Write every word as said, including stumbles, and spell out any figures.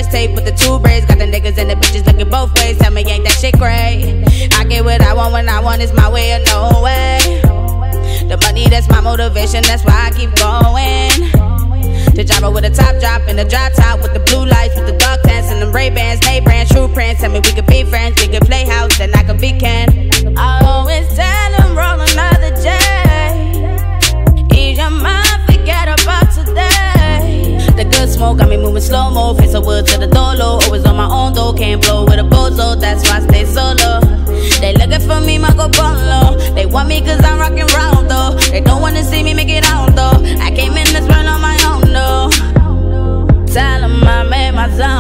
tape with the two braids. Got the niggas and the bitches looking both ways. Tell me ain't that shit great? I get what I want when I want, it's my way or no way. The money, that's my motivation, that's why I keep going. The driver with a top drop and a drop top with the blue lights, with the dark tents and them Ray-Bans, May-Brand, True Prince. Tell me we could be friends, we could play house, and I could be Ken. I always tell them roll another J. Ease your mind, forget about today. The good smoke got me moving slow-mo, face of wood to the dolo. Always on my own though, can't blow with a bozo, that's why I stay solo. They looking for me, Marco Polo. They want me cause I'm rockin' round though. They don't wanna see me make it out though. I came in this world on my own though. Tell them I made my zone.